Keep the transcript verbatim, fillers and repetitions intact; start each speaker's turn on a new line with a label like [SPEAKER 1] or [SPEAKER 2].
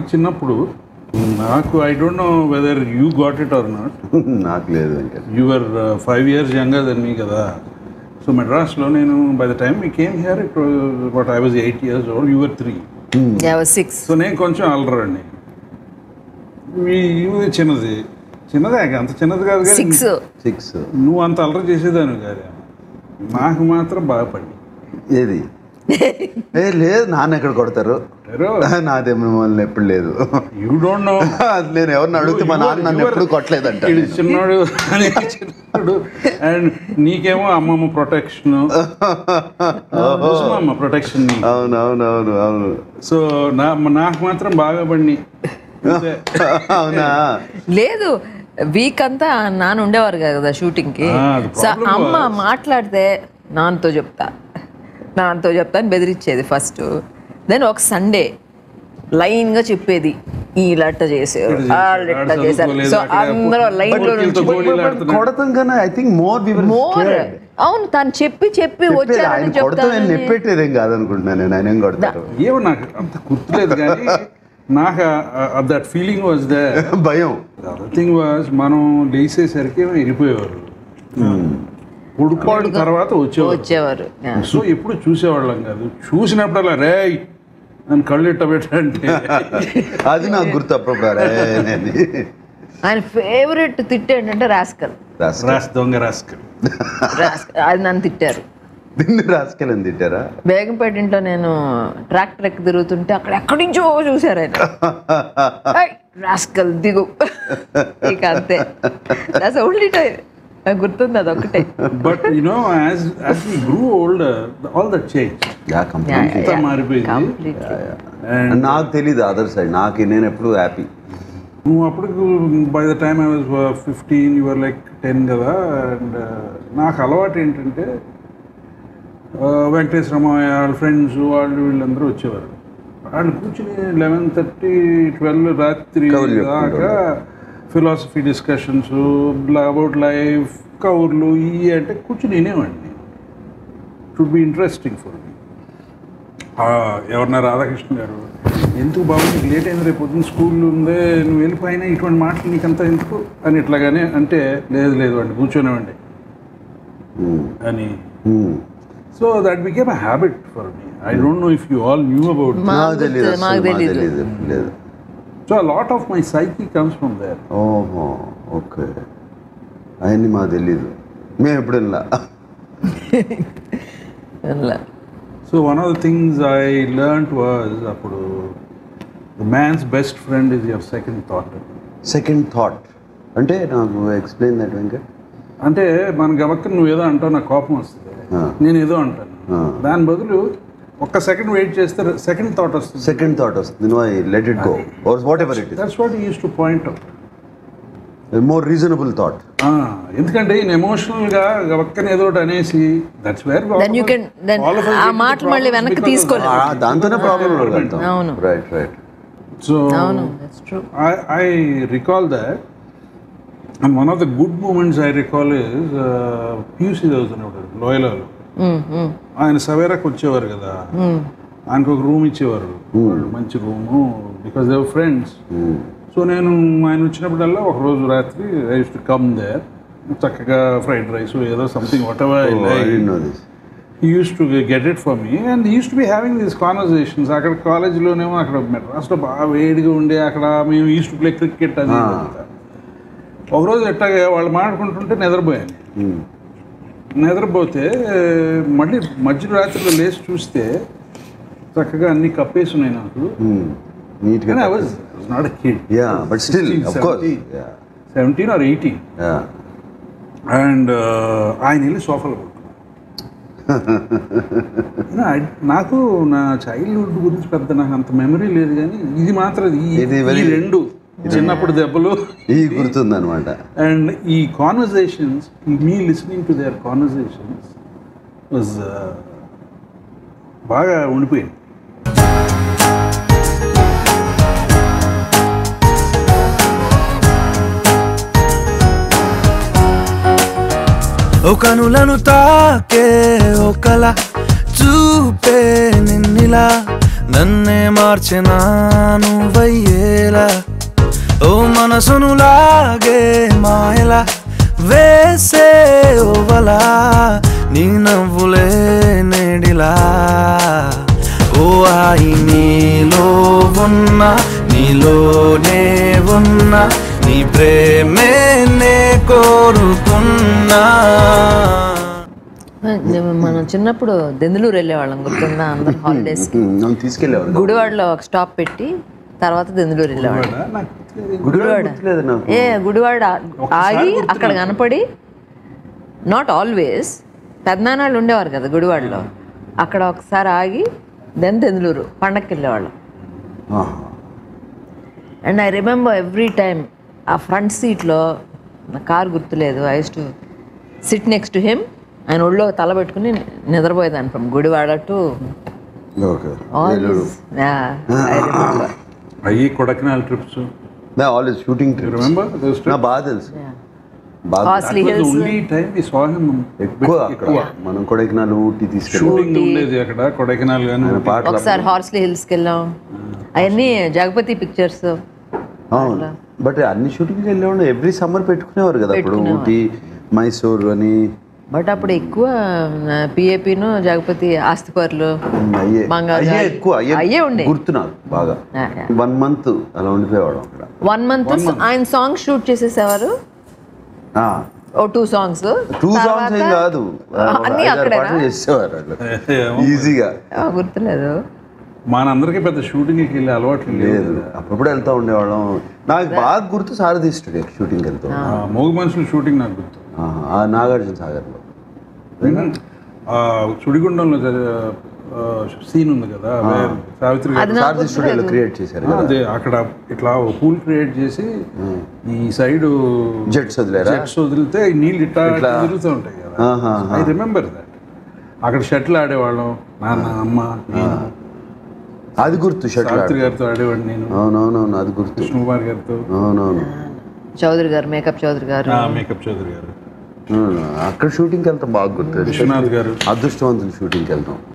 [SPEAKER 1] చిన్నప్పుడు నాకు I don't know whether you got it or not,
[SPEAKER 2] నాకు లేదు.
[SPEAKER 1] You are five years younger than me కదా. So మెడ్రాస్లో నేను by the time me came here it what I was eight years old, you are three.
[SPEAKER 3] Six.
[SPEAKER 1] So నేను కొంచెం అల్లరండి, మీ ఇది చిన్నది చిన్నదే అంత చిన్నది కాదు కానీ
[SPEAKER 3] సిక్స్
[SPEAKER 2] సిక్స్
[SPEAKER 1] నువ్వు అంత అల్లరి చేసేదాన్ని కాదు, నాకు మాత్రం బాగా పడి.
[SPEAKER 2] ఏది ఏ లేదు, నాన్న ఎక్కడ కొడతారు, నాదే మిమ్మల్ని ఎప్పుడు లేదు.
[SPEAKER 1] యూ డోంట్ నో,
[SPEAKER 2] నేను ఎవరిని అడిగితే మా నాన్న నన్ను ఎప్పుడు కొట్టలేదంట.
[SPEAKER 1] చిన్నోడు చిన్నోడు అండ్ నీకేమో అమ్మమ్మ ప్రొటెక్షన్, అమ్మ ప్రొటెక్షన్.
[SPEAKER 2] అవును అవును అవును అవును.
[SPEAKER 1] సో నా నాకు మాత్రం బాగా పడి.
[SPEAKER 2] అవునా?
[SPEAKER 3] లేదు, వీక్ అంతా నాన్న ఉండేవారు కదా షూటింగ్కి. సో అమ్మ మాట్లాడితే నాన్నతో చెప్తా నాన్నతో చెప్తా అని బెదిరించేది ఫస్ట్. దెన్ ఒక సండే లైన్గా చెప్పేది, ఈ లట్ట చేసారు వాళ్ళు ఎట్ట చేశారు. సో అందరూ లైన్లో
[SPEAKER 2] కొడతాం కానీ ఐ థింక్ మోర్
[SPEAKER 3] మోర్ అవును, తను చెప్పి చెప్పి వచ్చారని చెప్తాను.
[SPEAKER 2] నెప్పెట్టేదేం కాదనుకుంటున్నాను నేను, ఆయన ఏం కొడతారు
[SPEAKER 1] ఏమో నాకు అంత గుర్తులేదు కానీ నాకు దట్ ఫీలింగ్ వాజ్ దే
[SPEAKER 2] భయం.
[SPEAKER 1] అదర్ థింగ్ వాజ్ మనం లేసేసరికి వెళ్ళిపోయేవారు, పడుకోవడం తర్వాత వచ్చేవారు
[SPEAKER 3] వచ్చేవారు
[SPEAKER 1] సో ఎప్పుడు చూసేవాళ్ళం కాదు. చూసినప్పుడల్లా రే అని కళ్ళు ఇట్ట పెట్టంటే
[SPEAKER 2] అది నాకు గుర్తు. అప్పుడు
[SPEAKER 3] ఆయన ఫేవరెట్ తిట్టు ఏంటంటే రాస్కల్,
[SPEAKER 1] రాస్ దొంగ రాస్కల్.
[SPEAKER 3] అది నన్ను తిట్టారు.
[SPEAKER 2] దీన్ని రాస్కల్ అని తిట్టారా?
[SPEAKER 3] బేగంపేట ఇంట్లో నేను ట్రాక్టర్ ఎక్కి తిరుగుతుంటే అక్కడ ఎక్కడి నుంచో చూసారు ఆయన, రాస్కల్ దిగు. ఇక అంతే, దాట్స్ ఓన్లీ టైం నాకు గుర్తుంది అది ఒకటే.
[SPEAKER 1] But you know as as we grew older all that change.
[SPEAKER 2] Yeah completely
[SPEAKER 1] మారిపోయింది.
[SPEAKER 2] నాకు తెలీదు అదర్ సైడ్, నాకు నేను ఎప్పుడు హ్యాపీ.
[SPEAKER 1] నువ్వు అప్పుడు by the time I was fifteen, your like ten కదా. అండ్ నాకు అలవాటు ఏంటంటే వెంకటేశ్వరమయ్య వాళ్ళ ఫ్రెండ్స్ వాళ్ళు వీళ్ళందరూ వచ్చేవారు. వాళ్ళు కూర్చుని లెవెన్ థర్టీ ట్వెల్వ్ రాత్రి దాకా ఫిలాసఫీ డిస్కషన్స్ అబౌట్ లైఫ్, కౌర్లు ఇవి అంటే కూర్చుని వినేవాడిని. It would be interesting for me. ఎవరన్నా రాధాకృష్ణ గారు ఎందుకు బాబు నీకు లేట్ అయింది, రేపు పొద్దున్న స్కూల్ ఉందే, నువ్వు వెళ్ళిపోయినా ఇటువంటి మాటలు నీకంతా ఎందుకు అని ఇట్లాగానే అంటే లేదు లేదు అండి కూర్చొనేవండి అని. So that became a habit for me. I don't know if you all knew about. So a lot of my psyche comes from there.
[SPEAKER 2] ఓహో ఓకే, అవన్నీ మాకు తెలీదు, మేము ఎప్పుడు వెళ్ళా.
[SPEAKER 1] So one of the things I learned was అప్పుడు the man's best friend is your second thought.
[SPEAKER 2] Second thought అంటే నాకు ఎక్స్ప్లెయిన్ దట్ వెంకట్.
[SPEAKER 1] అంటే మన గబక్క నువ్వు ఏదో అంటావు, నాకు కోపం వస్తుంది, నేను ఏదో అంటాను, దాని బదులు ఒక్క సెకండ్ వెయిట్ చేస్తే సెకండ్ థాట్ వస్తుంది.
[SPEAKER 2] సెకండ్ థాట్ వస్తుంది, no I let it go or whatever it is.
[SPEAKER 1] That's what he used to point out.
[SPEAKER 2] More reasonable thought.
[SPEAKER 1] ఎందుకంటే ఈయన ఎమోషనల్ గా గబక్కన ఏదో ఒకటి అనేసి that's where
[SPEAKER 3] then you can then ఆ మాట మళ్ళీ వెనక్కి తీసుకోలేం,
[SPEAKER 2] దాంతోనే ప్రాబ్లం ఉంటుంది.
[SPEAKER 3] అవును
[SPEAKER 2] రైట్ రైట్.
[SPEAKER 1] సో
[SPEAKER 3] అవును that's true.
[SPEAKER 1] I I recall that. And one of the good moments I recall is P U C చదువుతున్నాడు లోయలలో. ఆయన సవేరాకు వచ్చేవారు కదా, ఆయనకు ఒక రూమ్ ఇచ్చేవారు, మంచి room, because they were friends. So నేను ఆయన వచ్చినప్పుడల్లా ఒకరోజు రాత్రి I used to come there, చక్కగా ఫ్రైడ్ రైస్ ఏదో something whatever he used to get it for me and he used to be having these conversations. అక్కడ కాలేజ్లోనేమో అక్కడ మెడ్రాస్లో బాగా వేడిగా ఉండే, అక్కడ మేము యూజ్డ్ టు ప్లే క్రికెట్ అది. ఒకరోజు ఎట్టాగా వాళ్ళు మాట్లాడుకుంటుంటే నిద్రపోయాను. నిద్రపోతే మళ్ళీ మధ్య రాత్రిలో లేచి చూస్తే చక్కగా అన్ని కప్పేసి ఉన్నాయి నాకు.
[SPEAKER 2] నీట్గా.
[SPEAKER 1] I was not a kid,
[SPEAKER 2] but still of course
[SPEAKER 1] seventeen or eighteen. And ఆయన వెళ్ళి సోఫాలో పడుకున్నాను. నాకు నా చైల్డ్హుడ్ గురించి పెద్ద నాకు అంత మెమరీ లేదు, కానీ ఇది మాత్రం ఈ రెండు చిన్నప్పుడు దెబ్బలు
[SPEAKER 2] ఈ గుర్తుంది అనమాట.
[SPEAKER 1] అండ్ ఈ conversations, me listening to their conversations was బాగా ఉండిపోయింది.
[SPEAKER 4] ఓ కనులను తాకే ఒకలా చూపే నిన్నిలా నన్నే మార్చిన నువ్వయ్యేలా ఓ మనసును లాగే మాయలా వేసే ఓవలా నీ నవ్వులే నేడిలా ఓ ఆయి నీలో ఉన్నా నీలోనే ఉన్నా నీ ప్రేమే నే కోరుకున్నా.
[SPEAKER 3] మనం చిన్నప్పుడు దెందులూరు వెళ్ళేవాళ్ళం గుర్తుందా అందరు హాలిడేస్
[SPEAKER 2] నన్ను తీసుకెళ్ళేవారు.
[SPEAKER 3] గుడివాడలో ఒక స్టాప్ పెట్టి తర్వాత దెందులూరు వెళ్ళేవాళ్ళం.
[SPEAKER 2] గుడివాడ గుర్తులేదు నాకు.
[SPEAKER 3] ఏ గుడివాడ ఆగి అక్కడ కనపడి నాట్ ఆల్వేస్ పెద్దనాళ్ళు ఉండేవారు కదా గుడివాడలో, అక్కడ ఒకసారి ఆగి దెన్ దెందులూరు పండక్కి వెళ్ళేవాళ్ళం.
[SPEAKER 2] ఆహా.
[SPEAKER 3] And I remember every time ఆ ఫ్రంట్ సీట్లో నా కార్ గుర్తులేదు, I use to sit next to him, ఆయన ఒళ్ళో తల పెట్టుకుని నిద్రపోయేదాన్ని from Gudivada to
[SPEAKER 2] okay.
[SPEAKER 3] All this. I remember
[SPEAKER 1] అయ్యి కొడైకెనాల్ ట్రిప్స్.
[SPEAKER 2] నా always shooting trips.
[SPEAKER 1] Remember those
[SPEAKER 2] నా బాగా తెలుసు. బాగా
[SPEAKER 3] Horsley
[SPEAKER 1] That was the
[SPEAKER 3] hills.
[SPEAKER 1] only time we saw him.
[SPEAKER 2] ఎక్కువ అక్కడ మనం కొడైకెనాల్ ఊటీ తీసుకెళ్ళి
[SPEAKER 1] షూటింగ్ ఉండేది అక్కడ కొడైకెనాల్ గానీ
[SPEAKER 2] పాటలు
[SPEAKER 3] ఒకసారి హార్స్లీ హిల్స్కి వెళ్ళాం, అవన్నీ జగపతి పిక్చర్స్.
[SPEAKER 2] అవును. బట్ అన్ని షూటింగ్కి వెళ్ళేవాడు ఎవ్రీ సమ్మర్ పెట్టుకునేవారు కదా అప్పుడు ఊటీ మైసూర్ అని.
[SPEAKER 3] బట్ అప్పుడు ఎక్కువ పిఏపిను జగపతి ఆస్తిపర్లు
[SPEAKER 2] అయ్యే
[SPEAKER 3] బంగారు
[SPEAKER 2] అయ్యే
[SPEAKER 3] జాయి.
[SPEAKER 2] ఎక్కువ
[SPEAKER 3] అయ్యే
[SPEAKER 2] అయ్యే
[SPEAKER 3] ఉండే.
[SPEAKER 2] గుర్తున్నారు బాగా.
[SPEAKER 3] Yeah, yeah.
[SPEAKER 2] వన్ మంత్ అలా ఉండిపోయేవాడు అక్కడ.
[SPEAKER 3] వన్ మంత్ ఆయన సాంగ్ షూట్ చేసేసేవారు, ఓ టూ సాంగ్స్.
[SPEAKER 2] టూ సాంగ్స్ ఏం కాదు,
[SPEAKER 3] అన్ని అక్కడేనా?
[SPEAKER 2] పాటలు చేసేవారు వాళ్ళు ఈజీగా.
[SPEAKER 3] గుర్తులేదు.
[SPEAKER 1] మనందరికీ పెద్ద షూటింగ్కి వెళ్ళే అలవాట్లు లేదు.
[SPEAKER 2] లేదు అప్పుడప్పుడు వెళ్తూ ఉండేవాళ్ళం. నాకు బాగా గుర్తు సారథి స్టూడియో షూటింగ్కి వెళ్తాం.
[SPEAKER 1] మూగ మనుషులు షూటింగ్ నాకు గుర్తు.
[SPEAKER 2] ఆ నాగార్జున సాగర్లో
[SPEAKER 1] ఆ సుడిగుండంలో సీన్ ఉంది కదా, where సావిత్రి గారు
[SPEAKER 3] అది నాకు
[SPEAKER 2] సారథి స్టూడియోలో క్రియేట్ చేశారు కదా.
[SPEAKER 1] అదే అక్కడ ఇట్లా పూల్ క్రియేట్ చేసి ఈ సైడ్
[SPEAKER 2] జెట్స్ వదిలేరా?
[SPEAKER 1] జెట్స్ వదిలితే ఈ నీళ్ళు ఇట్లా తిరుగుతూ ఉంటాయి కదా.
[SPEAKER 2] ఆహా.
[SPEAKER 1] I remember that. అక్కడ షటిల్ ఆడేవాళ్ళం, నాన్న అమ్మ నేను.
[SPEAKER 2] అది గుర్తు. షటిల్
[SPEAKER 1] సావిత్రి గారితో ఆడేవాడిని నేను,
[SPEAKER 2] అవునవునవును అది గుర్తు.
[SPEAKER 1] కృష్ణకుమార్ గారితో,
[SPEAKER 2] అవునవును.
[SPEAKER 3] చౌదరి గారు, మేకప్ చౌదరి గారు,
[SPEAKER 1] మేకప్ చౌదరి గారు,
[SPEAKER 2] అక్కడ షూటింగ్కి వెళ్తాం బాగా గుర్తు.
[SPEAKER 1] విశ్వనాథ్ గారు.
[SPEAKER 2] అదృష్టవంతులు షూటింగ్కి వెళ్తాం.